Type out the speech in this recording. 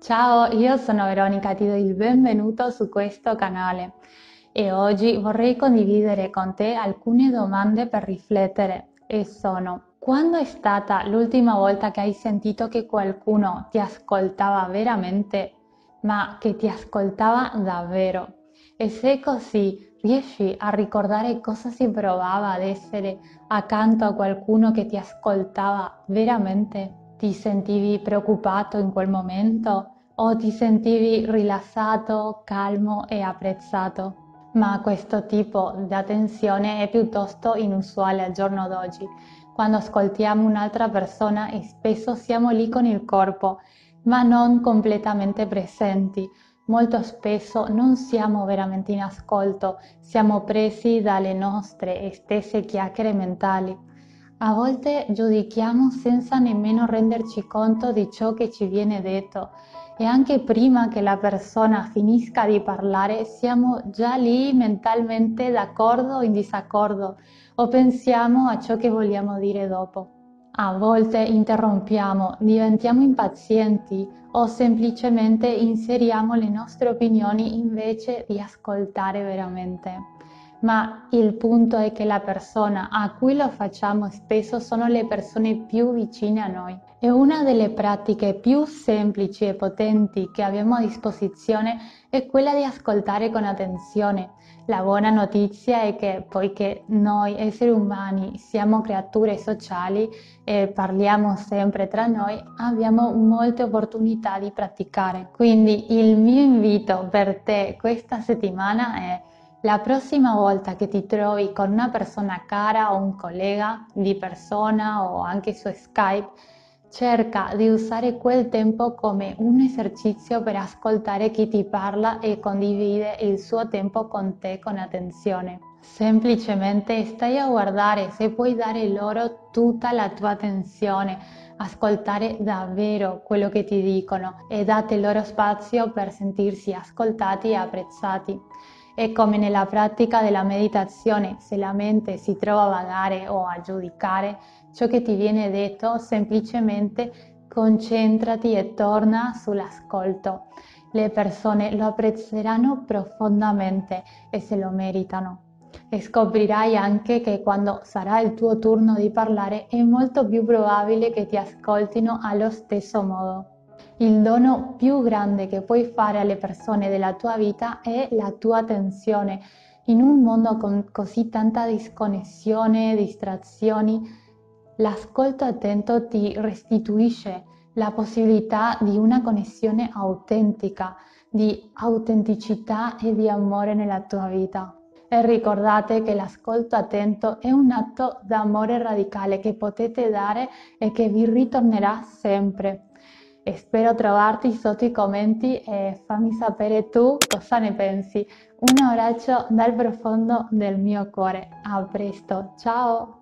Ciao, io sono Veronica, ti do il benvenuto su questo canale e oggi vorrei condividere con te alcune domande per riflettere e sono: quando è stata l'ultima volta che hai sentito che qualcuno ti ascoltava veramente, ma che ti ascoltava davvero? E se è così, riesci a ricordare cosa si provava ad essere accanto a qualcuno che ti ascoltava veramente? Ti sentivi preoccupato in quel momento o ti sentivi rilassato, calmo e apprezzato? Ma questo tipo di attenzione è piuttosto inusuale al giorno d'oggi. Quando ascoltiamo un'altra persona e spesso siamo lì con il corpo, ma non completamente presenti. Molto spesso non siamo veramente in ascolto, siamo presi dalle nostre stesse chiacchiere mentali. A volte giudichiamo senza nemmeno renderci conto di ciò che ci viene detto e anche prima che la persona finisca di parlare siamo già lì mentalmente d'accordo o in disaccordo o pensiamo a ciò che vogliamo dire dopo. A volte interrompiamo, diventiamo impazienti o semplicemente inseriamo le nostre opinioni invece di ascoltare veramente. Ma il punto è che la persona a cui lo facciamo spesso sono le persone più vicine a noi. E una delle pratiche più semplici e potenti che abbiamo a disposizione è quella di ascoltare con attenzione. La buona notizia è che poiché noi esseri umani siamo creature sociali e parliamo sempre tra noi, abbiamo molte opportunità di praticare. Quindi il mio invito per te questa settimana è: la prossima volta che ti trovi con una persona cara o un collega di persona o anche su Skype, cerca di usare quel tempo come un esercizio per ascoltare chi ti parla e condivide il suo tempo con te con attenzione. Semplicemente stai a guardare se puoi dare loro tutta la tua attenzione, ascoltare davvero quello che ti dicono e date loro spazio per sentirsi ascoltati e apprezzati. È come nella pratica della meditazione: se la mente si trova a vagare o a giudicare ciò che ti viene detto, semplicemente concentrati e torna sull'ascolto. Le persone lo apprezzeranno profondamente e se lo meritano. E scoprirai anche che quando sarà il tuo turno di parlare è molto più probabile che ti ascoltino allo stesso modo. Il dono più grande che puoi fare alle persone della tua vita è la tua attenzione. In un mondo con così tanta disconnessione, distrazioni, l'ascolto attento ti restituisce la possibilità di una connessione autentica, di autenticità e di amore nella tua vita. E ricordate che l'ascolto attento è un atto d'amore radicale che potete dare e che vi ritornerà sempre. E spero trovarti sotto i commenti e fammi sapere tu cosa ne pensi. Un abbraccio dal profondo del mio cuore. A presto, ciao!